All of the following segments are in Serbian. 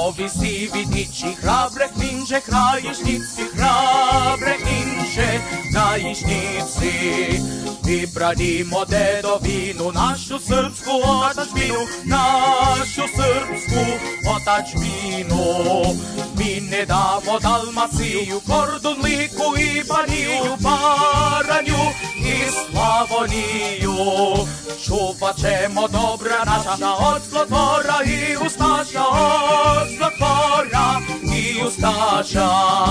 Sokolovi, sivi, tići, hrabre kninže, krajišnici, hrabre kninže, krajišnici. Mi branimo dedovinu, našu srpsku otadžbinu, našu srpsku otadžbinu. Mi ne damo Dalmaciju, Kordun, Liku i Baniju, Baranju i Slavoniju. Čuvat ćemo dobra naša od zlotvora i ustaša, od zlotvora i ustaša.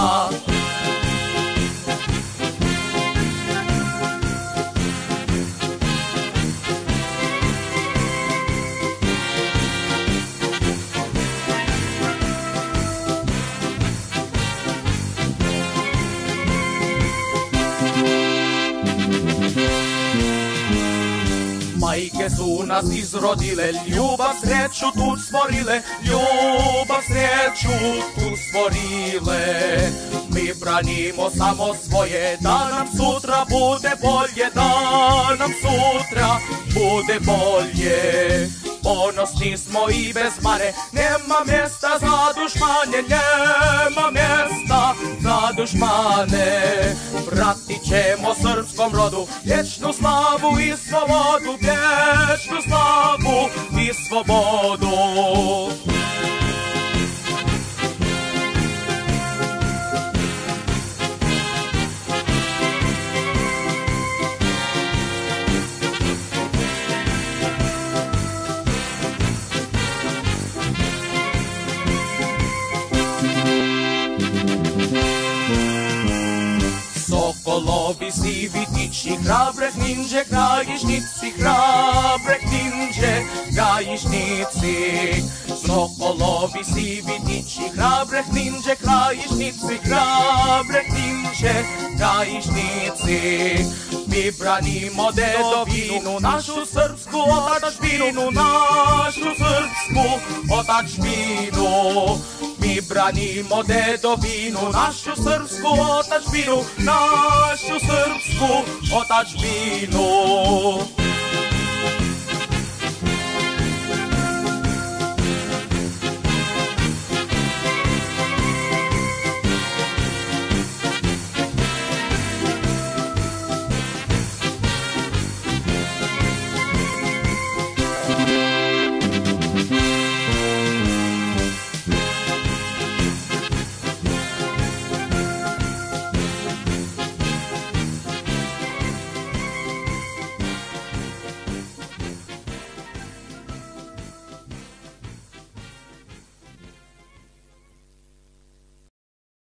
Majke su nas izrodile, ljubav, sreću tu stvorile, ljubav, sreću tu stvorile. Mi branimo samo svoje, da nam sutra bude bolje, da nam sutra bude bolje. Ponosni smo i bez mane, nema mjesta za dušmane, nema mjesta za dušmane. Vratit ćemo srpskom rodu vječnu slavu i slobodu, vječnu slavu i slobodu. Sokolovi, sivi, tići, hrabre kninže, krajišnici, hrabre kninže, krajišnici. Sokolovi, sivi, tići, hrabre kninže, krajišnici, hrabre kninže, krajišnici. Mi branimo dedovinu, našu srpsku otadžbinu, našu srpsku otadžbinu. Mi branimo dedovinu, našu srpsku otadžbinu, našu srpsku otadžbinu.